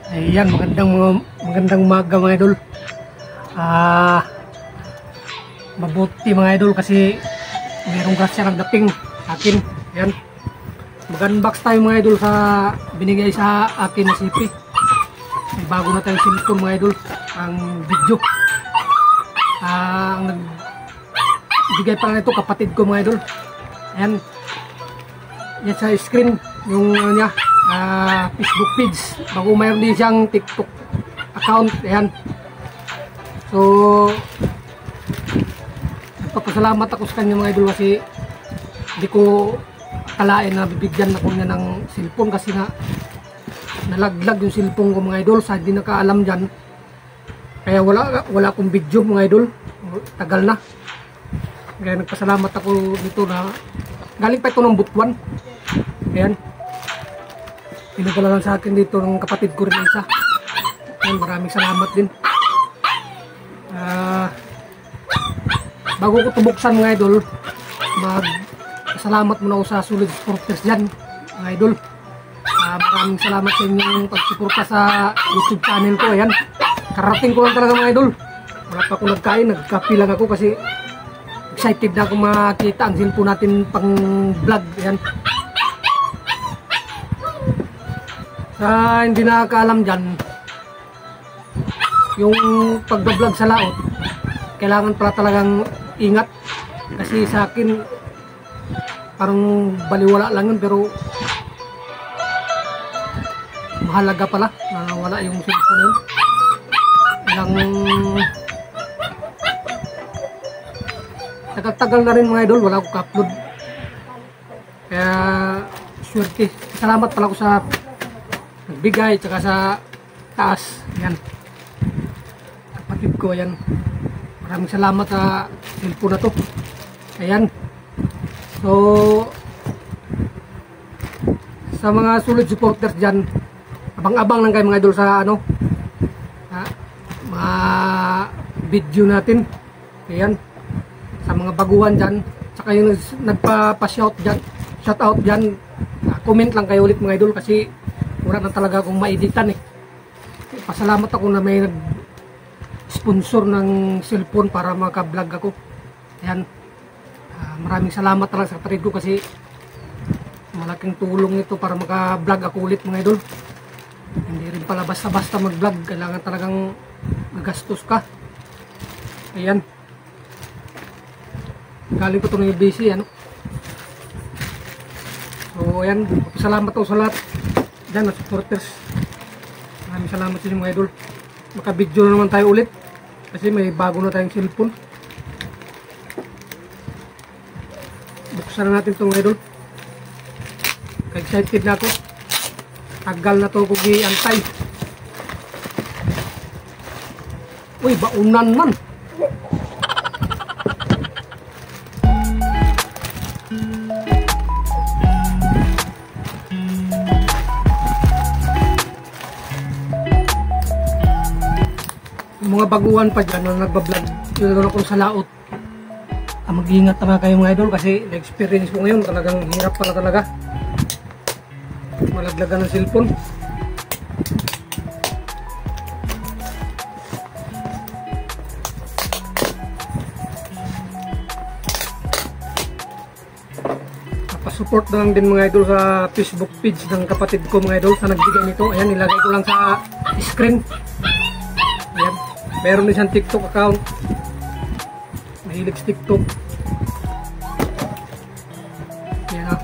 Ayan, magandang umaga mga idol. Mabuti mga idol kasi mayroong grasya nagdating sa akin. Ayan. Mag-unbox tayo mga idol sa binigay sa akin na CP. May bago na tayong cellphone mga idol. Ang video. Ang nagbigay pala nito kapatid ko mga idol. Ayan. Yan sa screen yung ano niya. Facebook page. Bago mayroon din siyang TikTok account. Ayan. So, nagpapasalamat ako sa kanya mga idol kasi hindi ko akalain na bibigyan ako niya ng cellphone kasi nga nalaglag yung cellphone ko mga idol sa hindi nakaalam dyan. Kaya wala akong video mga idol. Tagal na. Kaya nagpasalamat ako dito na galing pa ito ng Butuan. Ayan. Pinadala lang sa akin dito ng kapatid ko rin isa. Ayan, maraming salamat din. Bago ko tubuksan mga idol, salamat muna ako sa solid supporters dyan mga idol. Maraming salamat sa inyong pagsuporta sa YouTube channel ko. Ayan, karating ko lang talaga mga idol. Wala pa ako nagkain, nagkapi lang ako kasi excited na ako makita ang cellphone natin pang vlog. Ayan. Sa hindi nakakaalam dyan, yung pagbablog sa laot, kailangan pala talagang ingat. Kasi sa akin, parang baliwala lang yun, pero mahalaga pala na wala yung cellphone yun. Ilang tagal na rin mga idol, wala akong ka-upload. Kaya, swerte. Salamat pala ako sa nagbigay, tsaka sa taas. Yan. Kapatid ko, yan. Maraming salamat sa cellphone na to. Ayan. So, sa mga solid supporters dyan, abang-abang lang kayo mga idol sa ano, mga video natin. Ayan. Sa mga baguhan dyan, tsaka yung nagpa-shout dyan, shout out dyan, comment lang kayo ulit mga idol kasi wala na talaga akong maeditan eh. Pasalamat ako na may sponsor ng cellphone para maka-vlog ako. Ayan. Maraming salamat talaga sa kapatid ko kasi malaking tulong ito para maka-vlog ako ulit mga idol. Hindi rin pala basta-basta mag-vlog. Kailangan talagang gagastos ka. Ayan. Galing ko ito ng UBC. Ano? So ayan. Salamat ako sa lahat dyan at supporters. Maraming salamat sa inyo mga idol. Maka-video na naman tayo ulit kasi may bago na tayong cellphone. Buksan na natin itong idol. Excited na ako. Tagal na ito kung i-antay. Uy, baunan man. Mga baguhan pa dyan na nagbablog yun ako sa laot. Mag-iingat na kayo mga idol kasi na-experience ko ngayon talagang hirap pala talaga malaglagan ng cellphone. Napasupport na lang din mga idol sa Facebook page ng kapatid ko mga idol sa nagbigay nito. Ayan, nilagay ko lang sa screen. Ayan. Meron din siyang TikTok account. Mahilig sa TikTok. Ayan na.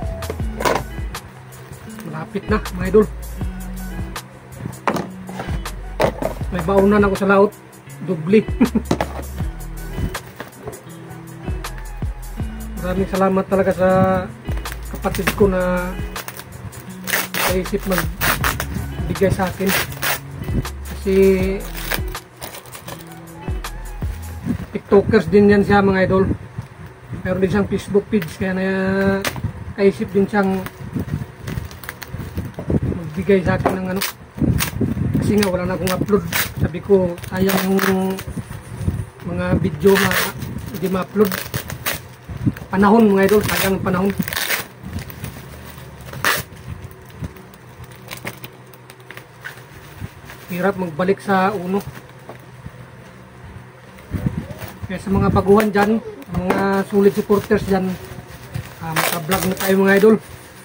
Malapit na mga idol. May baunan ako sa laot. Dubli. Maraming salamat talaga sa kapatid ko na naisip magbigay sa akin. Kasi TikTokers din yan siya mga idol. Meron din siyang Facebook page kaya naisip din siyang magbigay sa akin ng ano. Kasi nga wala na akong upload. Sabi ko sayang yung mga video hindi ma-upload. Panahon mga idol, sayang panahon. hirap magbalik sa uno. Kaya sa mga baguhan dyan, mga solid supporters dyan, maka-vlog na tayo mga idol.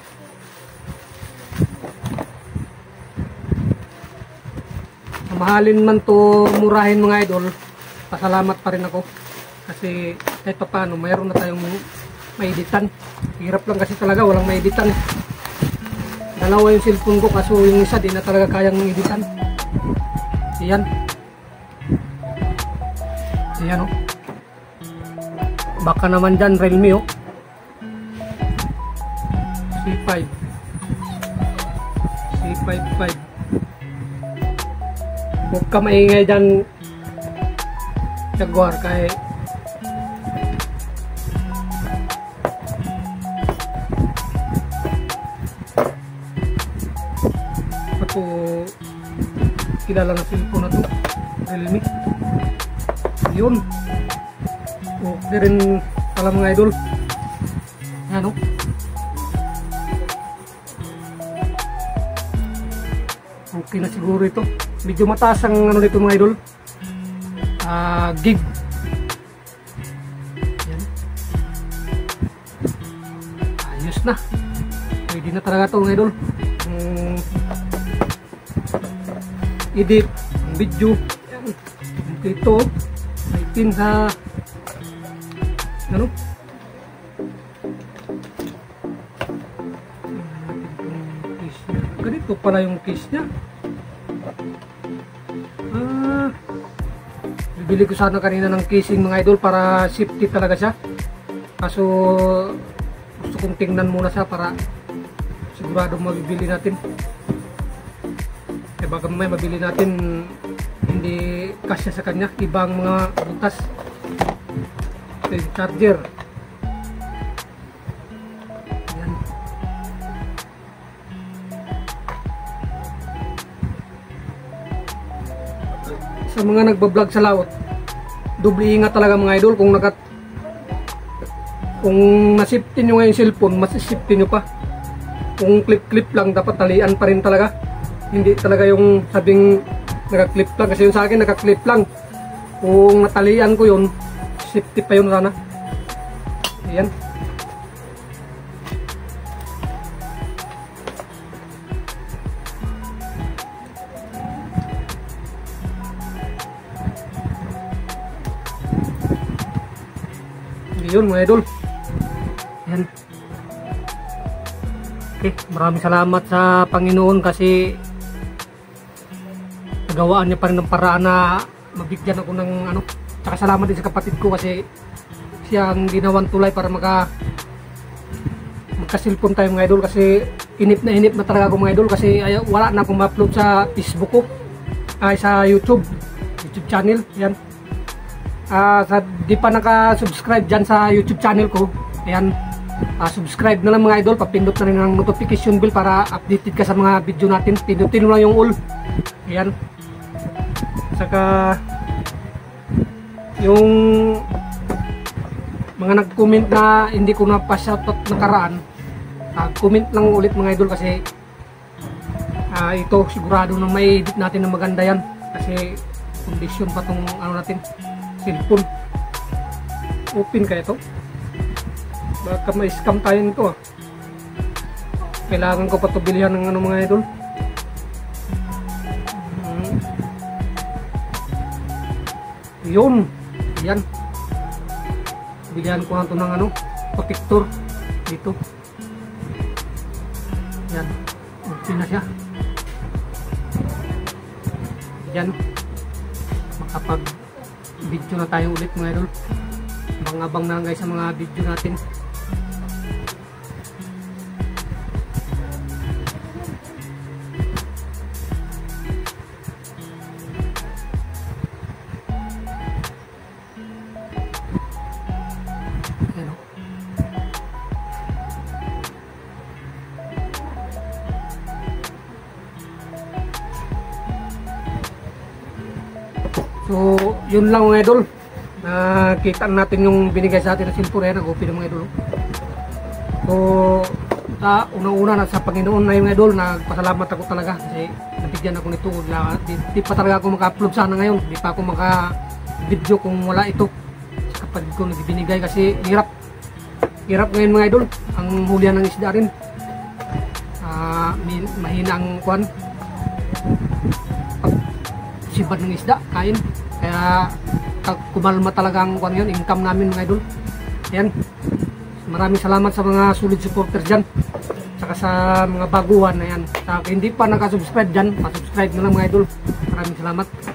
Mahalin man to murahin mga idol, pasalamat pa rin ako. Kasi kahit pa paano, mayroon na tayong maeditan. Hirap lang kasi talaga, walang maeditan. Dalawa yung cellphone ko, kaso yung isa di na talaga kayang editan. Ayan. Ayan oh. Baka naman dyan, Realme oh. C5 C55. Huwag ka maingay dyan, Jaguar, kay ako kilala na cellphone na to, Realme. Yun, okay rin pala mga idol. Ano, okay na siguro ito. Medyo mataas ang ano dito mga idol, gig. Yan. Ayos na, pwede na talaga ito mga idol. Edit ang video. Yan. Ito may pin sa ano, ganito pala yung case nya. Bibili ko sana kanina ng casing mga idol para safety talaga siya. Kaso gusto kong tingnan muna siya para sigurado mabibili natin. Kaya baka may mabili natin hindi kasya sa kanya, ibang mga butas. Ito yung charger. Ayan. Sa mga nagbablog sa laot, doble ingat talaga mga idol. Kung nasiptin nyo nga yung cellphone, masisiptin nyo pa. Kung clip lang, dapat talian pa rin talaga. Hindi talaga yung sabing naka-clip lang, kasi yung sa akin naka-clip lang. Kung natalian ko yun, safety pa yun sana. Ayan. Yun mga idol. Ayan. Okay, maraming salamat sa Panginoon kasi nagawaan niya pa rin ng paraan na mabigyan ako ng ano. Tsaka salamat din sa kapatid ko kasi siya ang ginawan tulay para magka-cellphone tayo mga idol. Kasi inip na talaga ako mga idol kasi wala na akong ma-upload sa Facebook ko, sa YouTube channel. Yan. Di pa naka-subscribe dyan sa YouTube channel ko, ayan, subscribe na lang mga idol, papindot na rin ang notification bell para updated ka sa mga video natin. Pindutin mo lang yung all. Ayan. Saka yung mga nag-comment na hindi ko na pa-shoutout nakaraan, comment lang ulit mga idol kasi ito sigurado na may edit natin na maganda yan kasi condition pa tong ano natin, cellphone. Open kaya ito, baka ma-scam tayo nito Kailangan ko pa ito bilihan ng ano mga idol. Yun, yan, bilihan ko na ito ng ano, protector dito. Yan, open na siya. Yan, makapag video na tayo ulit mga idol. Abang-abang na guys sa mga video natin. Ayan, so yun lang mga idol. Nakita natin yung binigay sa atin na cellphone. Ayan, nag-open ng mga idol. So Sa unang-una na sa Panginoon na yung idol, nagpasalamat ako talaga kasi nabigyan ako nito. Di pa talaga ako maka-upload sana ngayon. Di pa ako maka-video kung wala ito. Kapag ko nagbinigay kasi hirap. Hirap ngayon mga idol. Ang hulihan ng isda rin. Mahina ang kwan. Sibad ng isda, kain. Kaya kumalma talaga ang kwan yun. Income namin mga idol. Yan. Maraming salamat sa mga solid supporters dyan. Saka sa mga baguhan na yan. Sa hindi pa nakasubscribe dyan, pasubscribe na lang mga idol. Maraming salamat.